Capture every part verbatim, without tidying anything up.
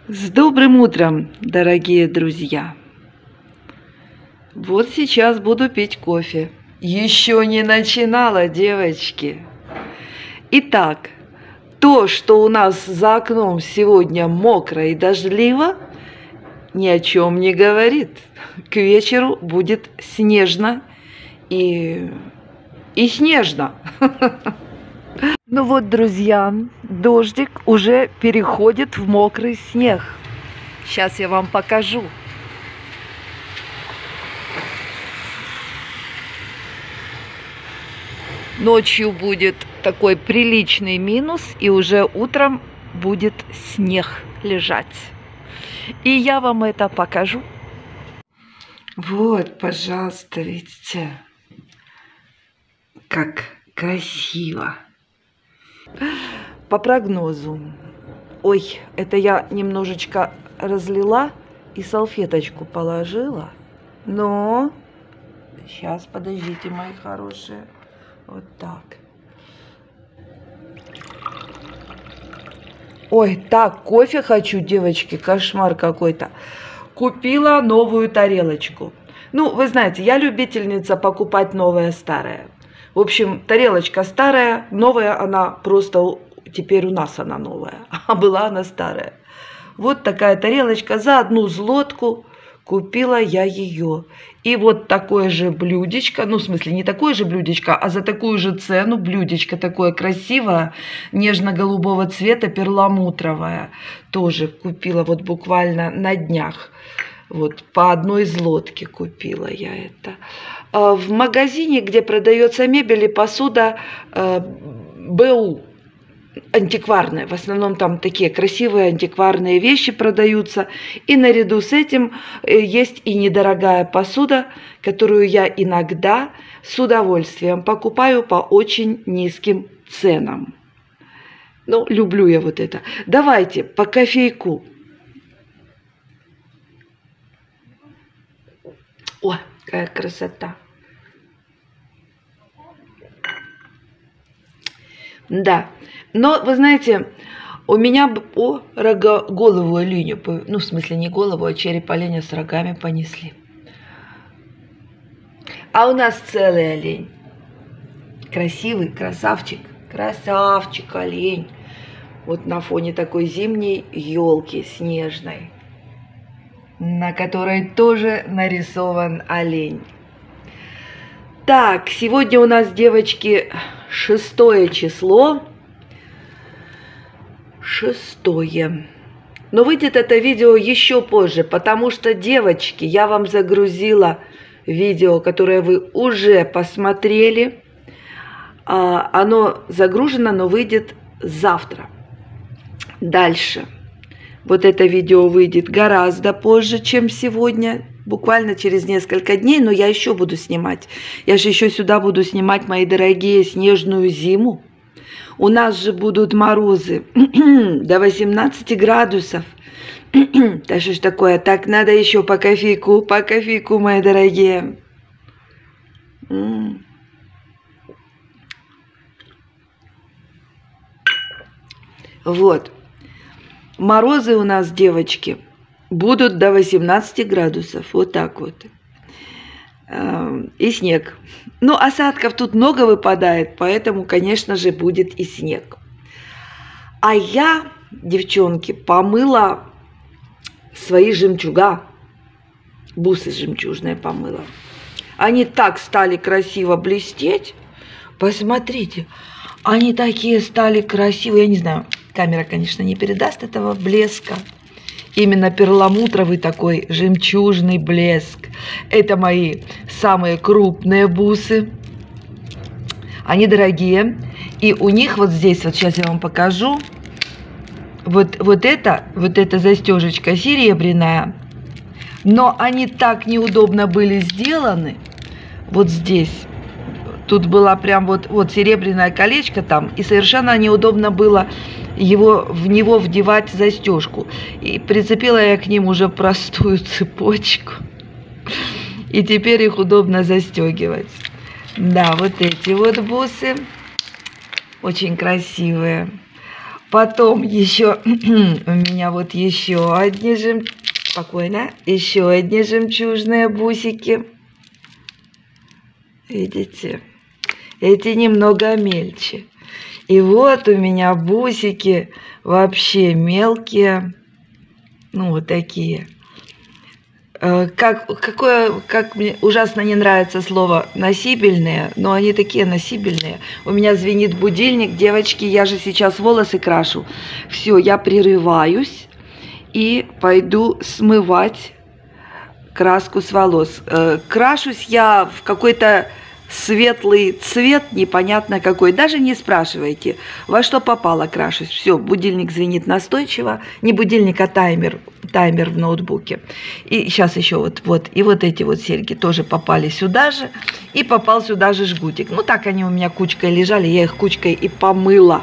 С добрым утром, дорогие друзья! Вот сейчас буду пить кофе. Еще не начинала, девочки. Итак, то, что у нас за окном сегодня мокро и дождливо, ни о чем не говорит. К вечеру будет снежно и, и снежно. Ну вот, друзья, дождик уже переходит в мокрый снег. Сейчас я вам покажу. Ночью будет такой приличный минус, и уже утром будет снег лежать. И я вам это покажу. Вот, пожалуйста, видите, как красиво. По прогнозу. Ой, это я немножечко разлила и салфеточку положила. Но сейчас, подождите, мои хорошие. Вот так. Ой, так, кофе хочу, девочки, кошмар какой-то. Купила новую тарелочку. Ну, вы знаете, я любительница покупать новое-старое. В общем, тарелочка старая, новая она просто, теперь у нас она новая, а была она старая. Вот такая тарелочка, за одну злотку купила я ее. И вот такое же блюдечко, ну, в смысле, не такое же блюдечко, а за такую же цену блюдечко такое красивое, нежно-голубого цвета, перламутровое. Тоже купила вот буквально на днях. Вот по одной злотке купила я это. В магазине, где продается мебель и посуда, БУ, антикварная. В основном там такие красивые антикварные вещи продаются. И наряду с этим есть и недорогая посуда, которую я иногда с удовольствием покупаю по очень низким ценам. Ну, люблю я вот это. Давайте по кофейку. О, какая красота. Да, но вы знаете, у меня о, рога, голову оленя, ну в смысле не голову, а череп оленя с рогами понесли. А у нас целый олень. Красивый, красавчик, красавчик олень. Вот на фоне такой зимней елки снежной, на которой тоже нарисован олень. Так, сегодня у нас, девочки, шестое число. Шестое. Но выйдет это видео еще позже, потому что, девочки, я вам загрузила видео, которое вы уже посмотрели. Оно загружено, но выйдет завтра. Дальше. Вот это видео выйдет гораздо позже, чем сегодня. Буквально через несколько дней, но я еще буду снимать. Я же еще сюда буду снимать, мои дорогие, снежную зиму. У нас же будут морозы до восемнадцати градусов. Да что ж такое? Так, надо еще по кофейку, по кофейку, мои дорогие. М-м. Вот. Морозы у нас, девочки, будут до восемнадцати градусов. Вот так вот. И снег. Ну, осадков тут много выпадает, поэтому, конечно же, будет и снег. А я, девчонки, помыла свои жемчуга. Бусы жемчужные помыла. Они так стали красиво блестеть. Посмотрите. Они такие стали красивые. Я не знаю, камера, конечно, не передаст этого блеска. Именно перламутровый такой жемчужный блеск. Это мои самые крупные бусы. Они дорогие. И у них вот здесь, вот сейчас я вам покажу. Вот, вот это, вот эта застежечка серебряная. Но они так неудобно были сделаны. Вот здесь. Тут была прям вот, вот серебряное колечко там. И совершенно неудобно было его, в него вдевать застежку. И прицепила я к ним уже простую цепочку. И теперь их удобно застегивать. Да, вот эти вот бусы. Очень красивые. Потом еще у меня вот еще одни жем... Спокойно. Еще одни жемчужные бусики. Видите? Эти немного мельче. И вот у меня бусики вообще мелкие. Ну, вот такие. Как, какое, как мне ужасно не нравится слово носибельные, но они такие носибельные. У меня звенит будильник, девочки, я же сейчас волосы крашу. Все, я прерываюсь и пойду смывать краску с волос. Крашусь я в какой-то светлый цвет, непонятно какой. Даже не спрашивайте, во что попало крашусь. Все, будильник звенит настойчиво. Не будильник, а таймер. Таймер в ноутбуке. И сейчас еще вот, вот. И вот эти вот серьги тоже попали сюда же. И попал сюда же жгутик. Ну так они у меня кучкой лежали. Я их кучкой и помыла.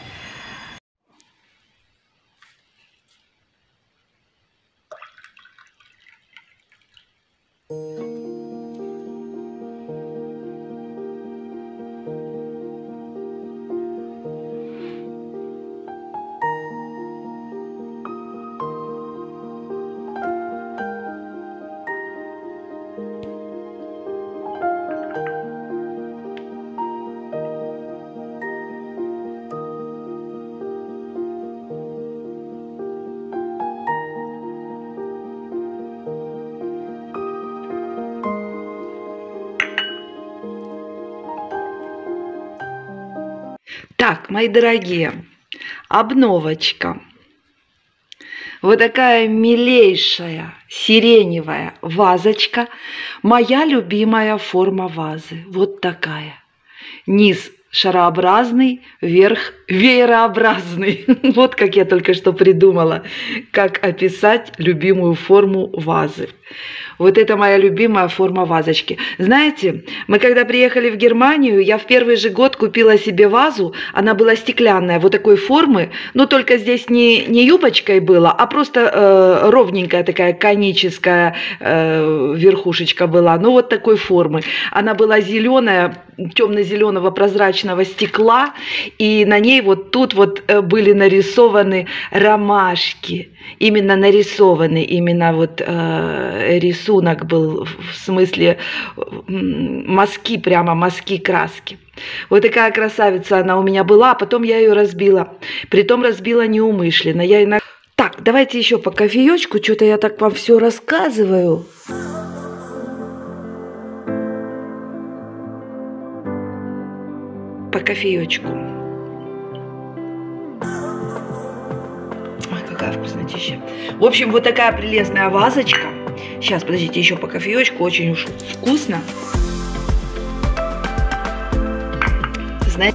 Так, мои дорогие, обновочка. Вот такая милейшая сиреневая вазочка. Моя любимая форма вазы. Вот такая. Низ шарообразный, верх веерообразный. Вот как я только что придумала, как описать любимую форму вазы. Вот это моя любимая форма вазочки. Знаете, мы когда приехали в Германию, я в первый же год купила себе вазу. Она была стеклянная, вот такой формы. Но только здесь не, не юбочкой было, а просто э, ровненькая такая коническая э, верхушечка была. Ну вот такой формы. Она была зеленая, темно-зеленого прозрачного стекла. И на ней вот тут вот были нарисованы ромашки. Именно нарисованы, именно вот э, рисунок был в смысле мазки, прямо мазки краски. Вот такая красавица она у меня была, а потом я ее разбила. Притом разбила неумышленно. Я иногда... Так, давайте еще по кофеечку, что-то я так вам все рассказываю. По кофеечку. Какая вкуснотища. В общем, вот такая прелестная вазочка. Сейчас, подождите, еще по кофеечку. Очень уж вкусно. Знаете...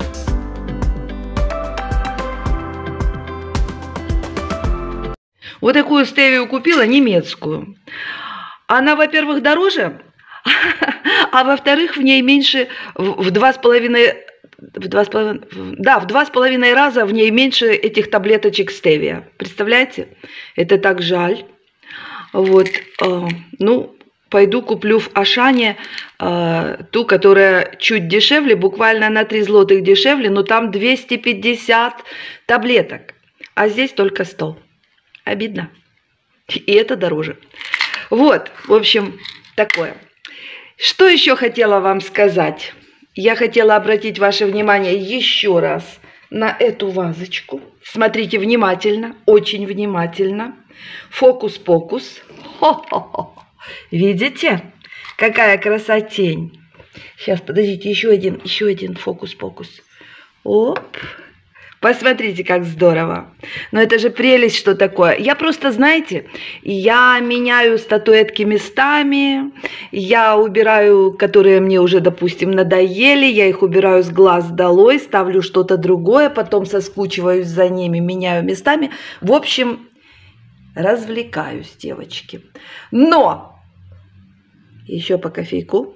Вот такую стевию купила, немецкую. Она, во-первых, дороже, а во-вторых, в ней меньше в два с половиной... В два с половиной, да, в два с половиной раза в ней меньше этих таблеточек стевия. Представляете? Это так жаль. Вот, э, ну, пойду куплю в Ашане э, ту, которая чуть дешевле, буквально на три злотых дешевле, но там двести пятьдесят таблеток, а здесь только сто. Обидно. И это дороже. Вот, в общем, такое. Что еще хотела вам сказать? Я хотела обратить ваше внимание еще раз на эту вазочку. Смотрите внимательно, очень внимательно. Фокус-покус. Хо-хо-хо. Видите, какая красотень. Сейчас, подождите, еще один, еще один фокус-покус. Оп. Посмотрите, как здорово. Но это же прелесть, что такое. Я просто, знаете, я меняю статуэтки местами, я убираю, которые мне уже, допустим, надоели, я их убираю с глаз долой, ставлю что-то другое, потом соскучиваюсь за ними, меняю местами. В общем, развлекаюсь, девочки. Но еще по кофейку.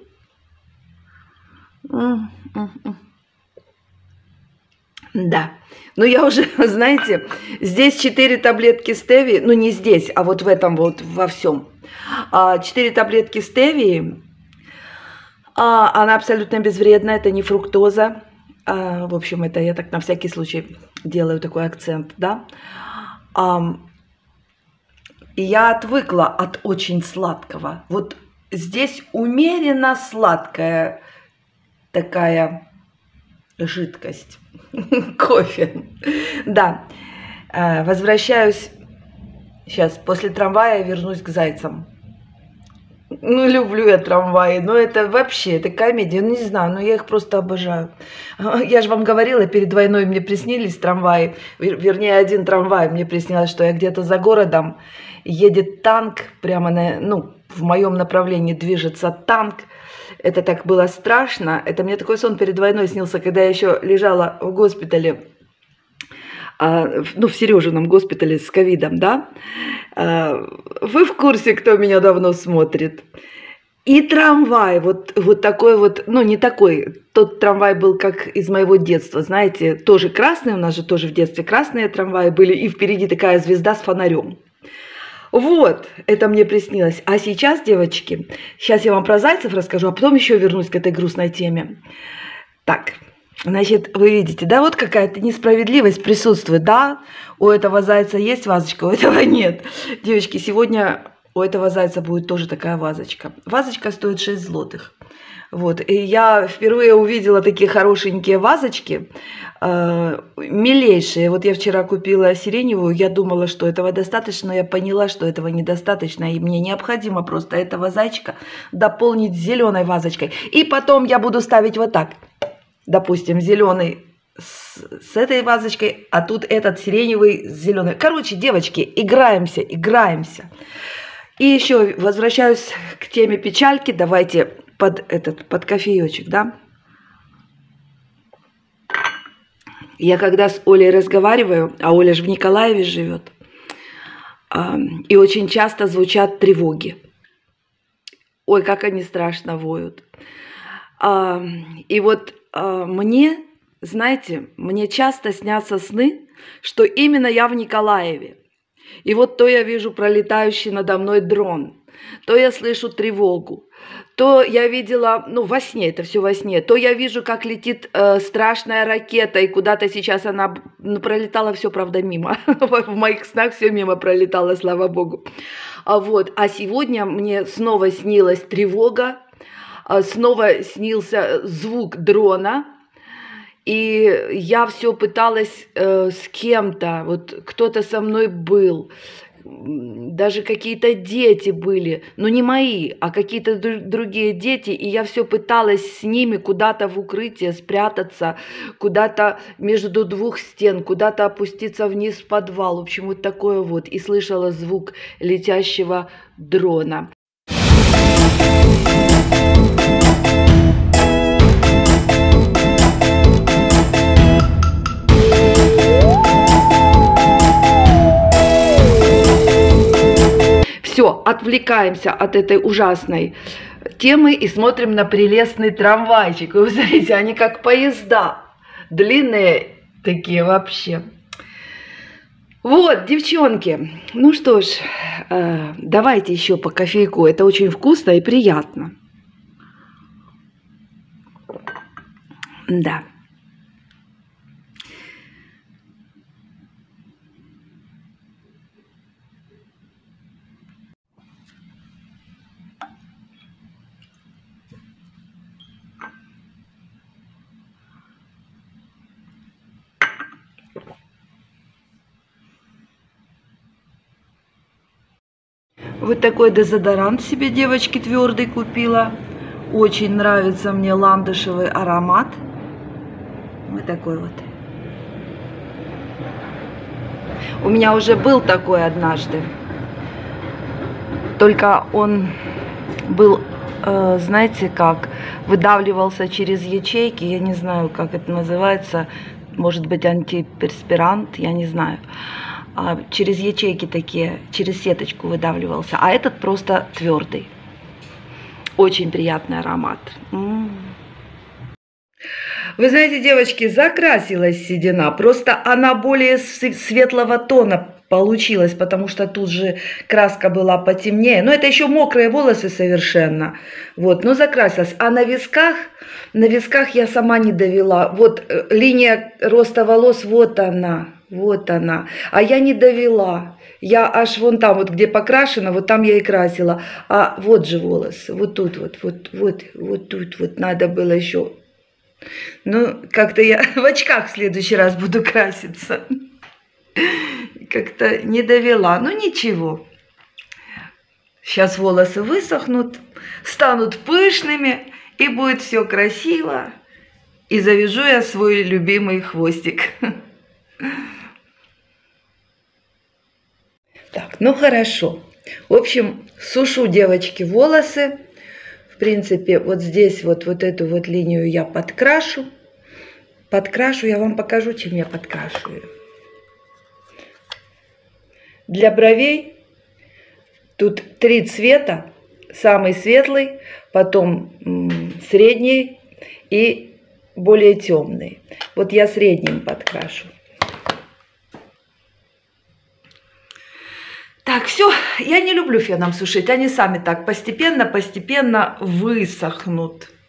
Да, ну я уже, знаете, здесь четыре таблетки стевии, ну не здесь, а вот в этом вот, во всем. четыре таблетки стевии, она абсолютно безвредна, это не фруктоза. В общем, это я так на всякий случай делаю такой акцент, да. А, и я отвыкла от очень сладкого. Вот здесь умеренно сладкая такая жидкость, кофе. Да, возвращаюсь сейчас, после трамвая вернусь к зайцам. Ну, люблю я трамваи, но это вообще, это комедия, ну, не знаю, но я их просто обожаю. Я же вам говорила, перед войной мне приснились трамваи, вернее, один трамвай, мне приснилось, что я где-то за городом, едет танк, прямо на, ну, в моем направлении движется танк. Это так было страшно, это мне такой сон перед войной снился, когда я еще лежала в госпитале, ну, в Сережином госпитале с ковидом, да. Вы в курсе, кто меня давно смотрит? И трамвай, вот, вот такой вот, ну, не такой, тот трамвай был как из моего детства, знаете, тоже красный, у нас же тоже в детстве красные трамваи были, и впереди такая звезда с фонарем. Вот, это мне приснилось. А сейчас, девочки, сейчас я вам про зайцев расскажу, а потом еще вернусь к этой грустной теме. Так, значит, вы видите, да, вот какая-то несправедливость присутствует, да, у этого зайца есть вазочка, у этого нет. Девочки, сегодня у этого зайца будет тоже такая вазочка. Вазочка стоит шесть злотых. Вот, и я впервые увидела такие хорошенькие вазочки, э, милейшие. Вот я вчера купила сиреневую, я думала, что этого достаточно, но я поняла, что этого недостаточно, и мне необходимо просто этого зайчика дополнить зеленой вазочкой. И потом я буду ставить вот так, допустим, зеленый с, с этой вазочкой, а тут этот сиреневый с зеленой. Короче, девочки, играемся, играемся. И еще возвращаюсь к теме печальки, давайте... Под этот, под кофеечек, да. Я когда с Олей разговариваю, а Оля же в Николаеве живет, и очень часто звучат тревоги. Ой, как они страшно воют. И вот мне, знаете, мне часто снятся сны, что именно я в Николаеве. И вот то я вижу пролетающий надо мной дрон, то я слышу тревогу, то я видела, ну, во сне, это все во сне, то я вижу, как летит э, страшная ракета, и куда-то сейчас она, ну, пролетала все, правда, мимо. В моих снах все мимо пролетало, слава богу. А, вот. А сегодня мне снова снилась тревога, снова снился звук дрона, и я все пыталась э, с кем-то, вот кто-то со мной был, даже какие-то дети были, но не мои, а какие-то другие дети, и я все пыталась с ними куда-то в укрытие спрятаться, куда-то между двух стен, куда-то опуститься вниз в подвал, в общем, вот такое вот, и слышала звук летящего дрона. Все, отвлекаемся от этой ужасной темы и смотрим на прелестный трамвайчик. Вы смотрите, они как поезда, длинные такие вообще. Вот, девчонки, ну что ж, э, давайте еще по кофейку. Это очень вкусно и приятно. Да. Вот такой дезодорант себе, девочки, твердый купила. Очень нравится мне ландышевый аромат. Вот такой вот. У меня уже был такой однажды. Только он был, э, знаете как, выдавливался через ячейки. Я не знаю, как это называется. Может быть, антиперспирант, я не знаю. Через ячейки такие, через сеточку выдавливался, а этот просто твердый. Очень приятный аромат. М-м. Вы знаете, девочки, закрасилась седина, просто она более светлого тона получилось, потому что тут же краска была потемнее. Но это еще мокрые волосы совершенно. Вот, но закрасилась. А на висках, на висках я сама не довела. Вот э, линия роста волос, вот она, вот она. А я не довела. Я аж вон там, вот где покрашено, вот там я и красила. А вот же волосы, вот тут вот, вот, вот, вот тут вот надо было еще. Ну, как-то я в очках в следующий раз буду краситься. Как-то не довела. Ну, ничего. Сейчас волосы высохнут, станут пышными, и будет все красиво. И завяжу я свой любимый хвостик. Так, ну хорошо. В общем, сушу, девочки, волосы. В принципе, вот здесь вот, вот эту вот линию я подкрашу. Подкрашу, я вам покажу, чем я подкрашиваю. Для бровей тут три цвета. Самый светлый, потом средний и более темный. Вот я средним подкрашу. Так, все, я не люблю феном сушить, они сами так постепенно-постепенно высохнут.